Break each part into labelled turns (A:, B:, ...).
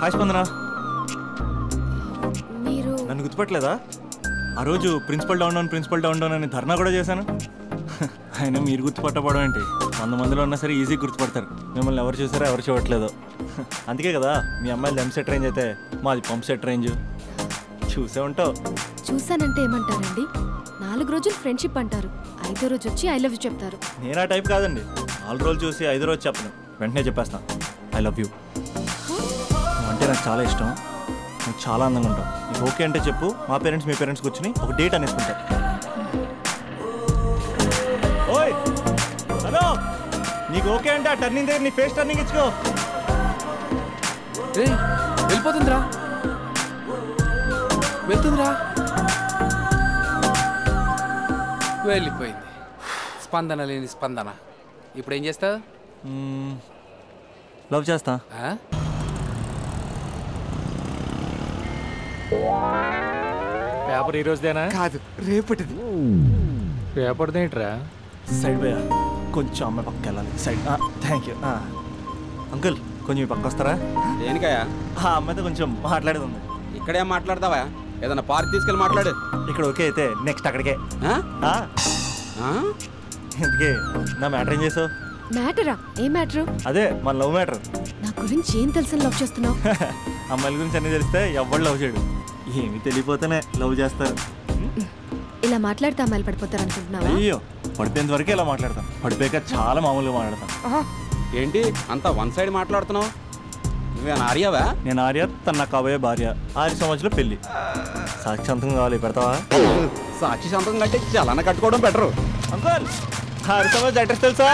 A: Hi స్పందన.
B: మీరు
A: నన్ను గుర్తుపట్టలేదా? ఆ రోజు ప్రిన్సిపల్ డౌన్ డౌన్ అని ధర్నా కూడా చేశాను. అయినా మీరు గుర్తుపట్టపడం ఏంటి? 100 మందిలో ఉన్నా సరే ఈజీ గుర్తుపడతారు. మిమ్మల్ని ఎవరు చూసారో ఎవరు చూడట్లేదు. అందుకే కదా మీ అమ్మాయిలు దమ్ సెట్ రేంజ్ అయితే మాది పంప్ సెట్ రేంజ్. చూసే ఉంటావు.
B: చూసానంటే ఏమంటారండి? 4 రోజులు ఫ్రెండ్షిప్ అంటారు, 5వ రోజు వచ్చి ఐ లవ్ యూ చెప్తారు.
A: నేను ఆ టైప్ కాదండి. 4 రోజులు చూసి 5వ రోజు చెప్పను, వెంటనే చెప్పేస్తాను ఐ లవ్ యూ. అంటే నాకు చాలా ఇష్టం, నువ్వు చాలా అందంగా ఉంటావు. నీకు ఓకే అంటే చెప్పు, మా పేరెంట్స్ మీ పేరెంట్స్ కూర్చుని ఒక డేట్ అనేసుకుంటారు. ఓయ్ హలో, నీకు ఓకే అంటే ఆ టర్నింగ్ దగ్గర నీ ఫేస్ టర్నింగ్ ఇచ్చుకో.
C: వెళ్ళిపోతుందిరా, వెళ్తుందిరా, వెళ్ళిపోయింది. స్పందన లేని స్పందన. ఇప్పుడు ఏం చేస్తావు?
A: లవ్ చేస్తా.
D: పేపర్ ఈ రోజుదేనా?
A: కాదు, రేపటిది.
D: పేపర్దేంట్రా?
A: సైడ్ పోయా, కొంచెం అమ్మాయి పక్క వెళ్ళాలి. సైడ్. థ్యాంక్ యూ అంకుల్, కొంచెం మీ పక్క వస్తారా?
E: దేనికయ్యా?
A: ఆ అమ్మాయితో కొంచెం మాట్లాడేది ఉంది.
E: ఇక్కడేం మాట్లాడతావా? ఏదన్నా పార్క్ తీసుకెళ్ళి మాట్లాడు.
A: ఇక్కడ ఓకే అయితే నెక్స్ట్ అక్కడికే. ఇందుకే నా మ్యాటర్ ఏం చేసావు?
B: మ్యాటరా? ఏ మ్యాటరు?
A: అదే మన లవ్ మ్యాటర్.
B: నా గురించి ఏం తెలుసు లవ్ చేస్తున్నావు?
A: అమ్మాయిల గురించి అన్నీ తెలిస్తే ఎవరు లవ్ చేయడు. ఏమి తెలియపోతేనే లవ్ చేస్తారు.
B: ఇలా మాట్లాడితే అమ్మాయిలు పడిపోతారు అనుకుంటున్నావా?
A: అయ్యో, పడిపోయేంత వరకే ఇలా మాట్లాడతాం, పడిపోయాక చాలా మామూలుగా మాట్లాడతాం.
E: ఏంటి అంతా వన్ సైడ్ మాట్లాడుతున్నావు? నువ్వేనా ఆర్యావా?
A: నేను ఆర్య, తన నా కాబోయే భార్య. 6 సంవత్సరాలు పెళ్లి. సాక్షి సంతకం కావాలి, పెడతావా?
E: సాక్షి సంతకం కంటే చలన కట్టుకోవడం బెటరు.
A: అంకుల్, 6 సంవత్సరాలు అడ్రస్ తెలుసా?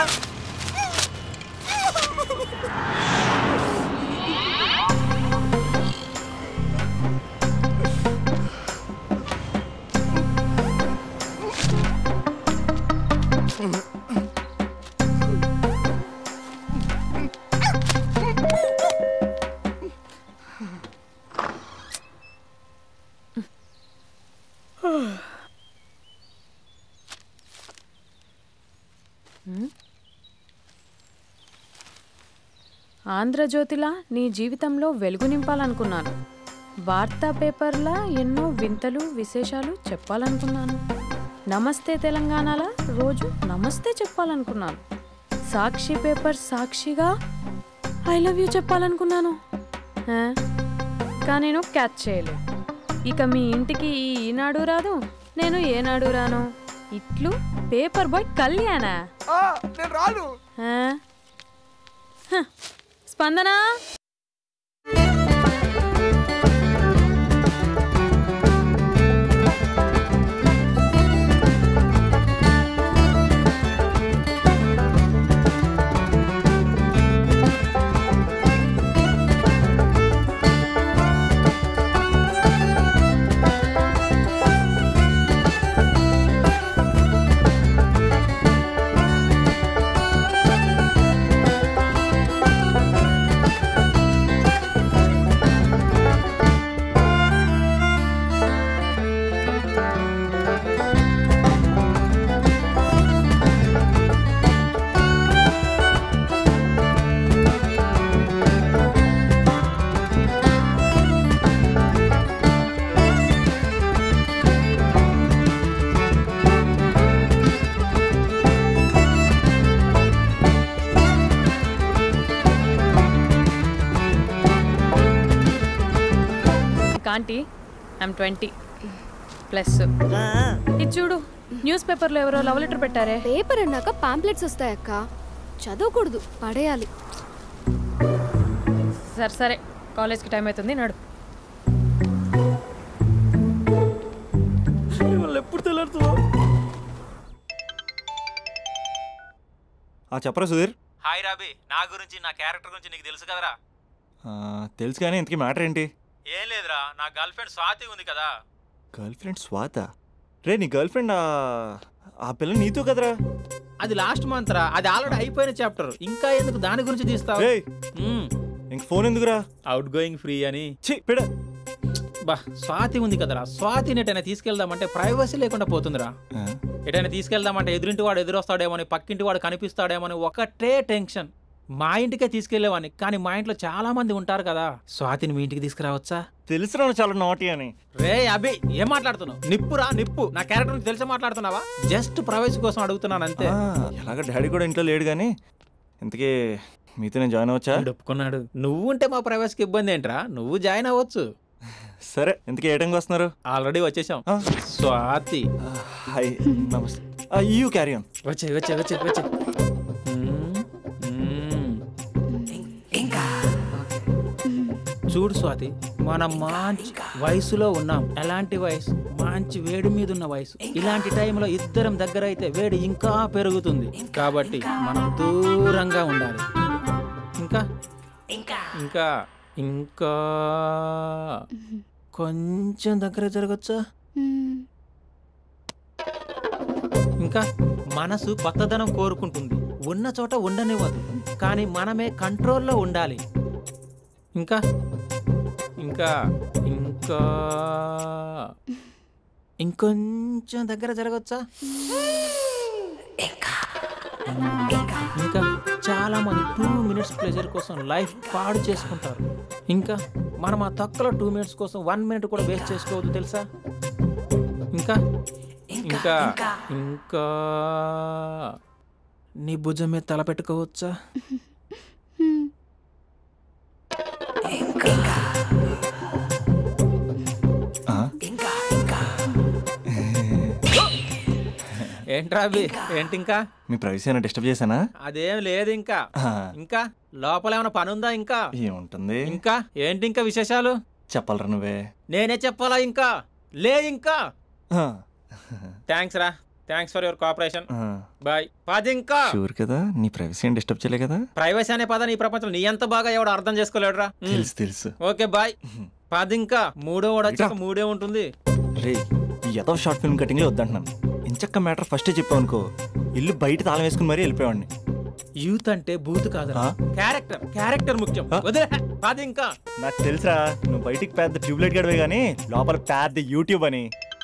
F: ఆంధ్రజ్యోతిలా నీ జీవితంలో వెలుగు నింపాలనుకున్నాను. వార్తా పేపర్లా ఎన్నో వింతలు విశేషాలు చెప్పాలనుకున్నాను. నమస్తే తెలంగాణలా రోజు నమస్తే చెప్పాలనుకున్నాను. సాక్షి పేపర్ సాక్షిగా ఐ లవ్ యూ చెప్పాలనుకున్నాను. కానీ నేను క్యాచ్ చేయలేదు. ఇక మీ ఇంటికి ఈనాడు రాదు, నేను ఏనాడు రాను. ఇట్లు పేపర్ బాయ్ కళ్యాణా? స్పందన, ఆంటీ ఐమ్ 20+. ఇది చూడు, న్యూస్ పేపర్లో ఎవరో లవ్ లెటర్ పెట్టారే.
B: పేపర్ అన్నాక పాంప్లెట్స్ వస్తాయక్క, చదవకూడదు, పడేయాలి.
F: సరే సరే, కాలేజ్కి టైం అవుతుంది, నడు.
A: ఎప్పుడు తెలుసు? చెప్పరా సుధీర్.
G: హాయ్ రాబీ, నా గురించి నా క్యారెక్టర్ గురించి నీకు తెలుసు కదరా?
A: తెలుసు, కానీ ఇంతకీ మ్యాటర్ ఏంటి?
G: ఏం లేదురా, నా గర్ల్ ఫ్రెండ్ స్వాతి ఉంది కదా.
A: గర్ల్ ఫ్రెండ్ స్వాత? రే, నీ గర్ల్ ఫ్రెండ్ ఆ పిల్ల నీతో కదరా?
G: అది లాస్ట్ మంత్ రా, అది ఆల్రెడీ అయిపోయిన చాప్టర్. ఇంకా ఎందుకు దాని గురించి తీస్తావు?
A: ఇంక ఫోన్ ఎందుకురా?
G: అవుట్ గోయింగ్ ఫ్రీ అని.
A: పిడ
G: బా, స్వాతి ఉంది కదరా, స్వాతిని ఎటైనా తీసుకెళ్దామంటే ప్రైవసీ లేకుండా పోతుందిరా. ఎటైనా తీసుకెళ్దామంటే ఎదురింటి వాడు ఎదురొస్తాడేమో, పక్కింటి వాడు కనిపిస్తాడేమో, ఒకటే టెన్షన్. మా ఇంటికే తీసుకెళ్లేవాడిని, కానీ మా ఇంట్లో చాలా మంది ఉంటారు కదా. స్వాతిని మీ ఇంటికి తీసుకురావచ్చా?
A: తెలుసురా చాలా నాటి అని.
G: రే అభి, ఏం మాట్లాడుతున్నావు? నిప్పురా నిప్పు. నా క్యారెక్టర్ నుంచి తెలిసి మాట్లాడుతున్నావా? జస్ట్ ప్రైవసీ కోసం అడుగుతున్నాను అంతే.
A: ఎలాగ డాడీ కూడా ఇంట్లో లేడు కానీ ఇంతకీ మీతో నేను జాయిన్ అవ్వచ్చా?
G: ఒప్పుకున్నాడు. నువ్వు ఉంటే మా ప్రైవసీకి ఇబ్బంది ఏంట్రా? నువ్వు జాయిన్ అవ్వచ్చు.
A: సరే, ఇంతకీ ఏ టైంకి వస్తున్నారు?
G: ఆల్రెడీ వచ్చేసాం. స్వాతి
A: హాయ్, నమస్తే. You carry on.
G: వచ్చే వచ్చే వచ్చే వచ్చే. చూడు స్వాతి, మనం మంచి వయసులో ఉన్నాం. ఎలాంటి వయసు? మంచి వేడి మీద ఉన్న వయసు. ఇలాంటి టైంలో ఇద్దరం దగ్గర అయితే వేడి ఇంకా పెరుగుతుంది. కాబట్టి మనం దూరంగా ఉండాలి. ఇంకా ఇంకా ఇంకా కొంచెం దగ్గర జరగచ్చా? ఇంకా మనసు కొత్తదనం కోరుకుంటుంది. ఉన్న చోట ఉండనివ్వదు, కానీ మనమే కంట్రోల్లో ఉండాలి. ఇంకా ఇంకా ఇంకా ఇంకొంచెం దగ్గర జరగచ్చా? ఇంకా చాలా మంది 2 minutes ప్లెజర్ కోసం లైఫ్ పాడు చేసుకుంటారు. ఇంకా మనం ఆ తక్కువ 2 minutes కోసం 1 minute కూడా వేస్ట్ చేసుకోవద్దు, తెలుసా? ఇంకా ఇంకా ఇంకా నీ భుజం మీద తల పెట్టుకోవచ్చా? ఏంట్రా అభి, ఏంటి ఇంకా?
A: మీ ప్రైవసీ అయినా డిస్టర్బ్ చేశానా?
G: అదేం లేదు. ఇంకా ఇంకా లోపల ఏమైనా పని ఉందా? ఇంకా
A: ఏముంటుంది?
G: ఇంకా ఏంటి ఇంకా విశేషాలు?
A: చెప్పాలరా నువ్వే.
G: నేనే చెప్పాలా? ఇంకా లే. ఇంకా థ్యాంక్స్ రా, thanks for your cooperation. Bye. పది ఇంకా.
A: షూర్ కదా, నీ ప్రైవసీ ఏం డిస్టర్బ్ చేయలే కదా?
G: ప్రైవసీ అనే పద నీ ప్రపంచంలో నీ ఎంత బాగా ఎవడు అర్థం చేసుకోలేడురా.
A: తెలుసు తెలుసు.
G: Okay bye. పది ఇంకా. మూడో వాడు వచ్చాక మూడే ఉంటుంది.
A: రే, ఈ ఎదో షార్ట్ ఫిల్మ్ కటింగ్ లో వద్దంటున్నాను. ఇంచక్క మ్యాటర్ ఫస్టే చెప్పావు అనుకో, ఇల్లు బయట తాళం వేసుకుని మరీ వెళ్ళిపోయాడిని.
G: యూత్ అంటే బూత్ కాదు, క్యారెక్టర్. క్యారెక్టర్ ముఖ్యం. వదిలే. పది ఇంకా.
A: నాకు తెలుసా, నువ్వు బయటికి పెద్ద ట్యూబ్లైట్ గడవే గానీ లోపల పెద్ద యూట్యూబ్ అని.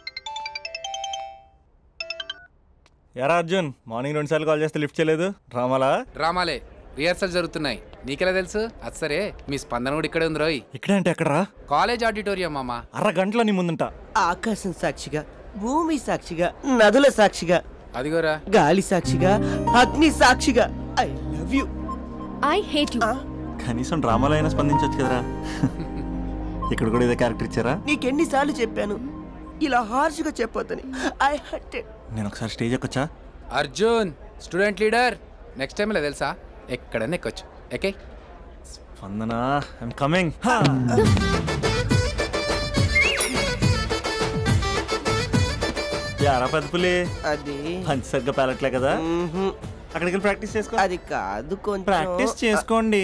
A: ఎరా అర్జున్, మార్నింగ్ 2 సార్లు కాల్ చేస్తే లిఫ్ట్ చేయలేదు.
C: డ్రామాలే రిహార్సల్ జరుగుతున్నాయి. నీకెలా తెలుసు? అది సరే, మీ స్పందన కూడా ఇక్కడే ఉంది రోయ్.
A: ఇక్కడే అంటే ఎక్కడరా?
C: కాలేజ్ ఆడిటోరియం మామా.
A: అరగంటలో నీ ముందుంటా.
H: ఆకాశం సాక్షిగా, భూమి సాక్షిగా, నదుల సాక్షిగా,
C: అదిగోరా
H: గాలి సాక్షిగా, అగ్ని సాక్షిగా, I love you.
B: I hate you.
A: కనీసం డ్రామాలో అయినా స్పందించవచ్చు కదరా. ఇక్కడ కూడా ఇదే క్యారెక్టర్ ఇచ్చారా?
H: నీకెన్నిసార్లు చెప్పాను ఇలా హార్ష్గా చెప్పొద్దని. I hurted.
A: నేను ఒకసారి స్టేజ్ ఎక్కొచ్చా?
C: Arjun student leader. Next time ఇలా తెలుసా, ఎక్కడన్నా ఎక్కొచ్చు. Okay
A: Spandana, I'm coming. యారా పెద్ద పులి,
H: అది
A: పంచి సరిగ్గా పేలట్లే కదా? అక్కడికి వెళ్ళి ప్రాక్టీస్ చేసుకో.
H: అది కాదు, కొంచెం
A: ప్రాక్టీస్ చేసుకోండి.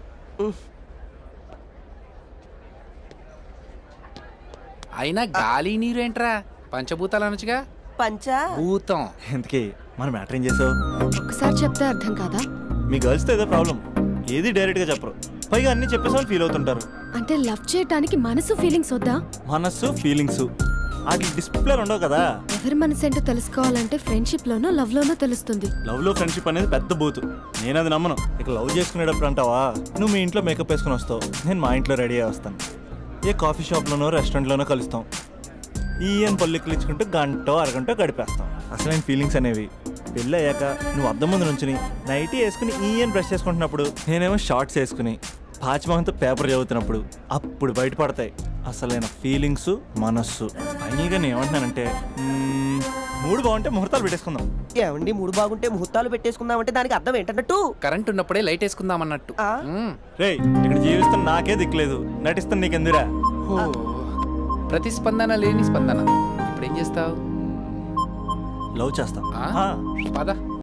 C: అయినా గాలి నీరు ఏంట్రా? పంచభూతాలు అనొచ్చుగా.
H: పంచభూతం.
A: ఎందుకే మన మ్యాటర్ ఏం చేసావు?
B: ఒకసారి చెప్తే అర్థం కాదా?
A: మీ గర్ల్స్తో ఏదో ప్రాబ్లం, ఏది డైరెక్ట్ గా చెప్పరు, పైగా అన్ని చెప్పేసి వాళ్ళు ఫీల్ అవుతుంటారు.
B: అంటే లవ్ చేయడానికి మనసు ఫీలింగ్స్ వద్దా?
A: మనస్సు ఫీలింగ్స్ వాటి డిస్ప్లే ఉండవు కదా.
B: ఎవరి మనసు ఏంటో తెలుసుకోవాలంటే ఫ్రెండ్షిప్ లోనో లవ్ లోనో తెలుస్తుంది.
A: లవ్ లో ఫ్రెండ్షిప్ అనేది పెద్ద బూతు. నేను అది నమ్మను. ఇక లవ్ చేసుకునేటప్పుడు అంటావా, నువ్వు మీ ఇంట్లో మేకప్ వేసుకుని వస్తావు, నేను మా ఇంట్లో రెడీ అయ్యి వస్తాను. ఏ కాఫీ షాప్లోనో రెస్టారెంట్లోనో కలుస్తాం. ఈయన పల్లెక్కులు ఇచ్చుకుంటూ గంటో అరగంటో గడిపేస్తాం. అసలైన ఫీలింగ్స్ అనేవి పెళ్ళి అయ్యాక నువ్వు అద్దం ముందు నుంచుని నైటీ వేసుకుని ఈయన బ్రష్ చేసుకుంటున్నప్పుడు, నేనేమో షార్ట్స్ వేసుకుని పాచిమహంతో పేపర్ చదువుతున్నప్పుడు అప్పుడు బయటపడతాయి అసలైన ఫీలింగ్స్, మనస్సు. ఫైనల్గా నేను ఏమంటున్నానంటే, మూడు బాగుంటే ముహూర్తాలు పెట్టేసుకుందాం.
H: ఏమండి, మూడు బాగుంటే ముహూర్తాలు పెట్టేసుకుందాం అంటే దానికి అర్థం ఏంటన్నట్టు?
C: కరెంట్ ఉన్నప్పుడే లైట్ వేసుకుందాం అన్నట్టు.
A: రేయ్, ఇక్కడ జీవిస్తున్న నాకే దిక్కులేదు, నటిస్తున్న నీకెందురా?
C: ప్రతిస్పందన లేని స్పందన. ఇప్పుడు ఏం చేస్తావు?
A: లవ్ చేస్తా.
C: పద.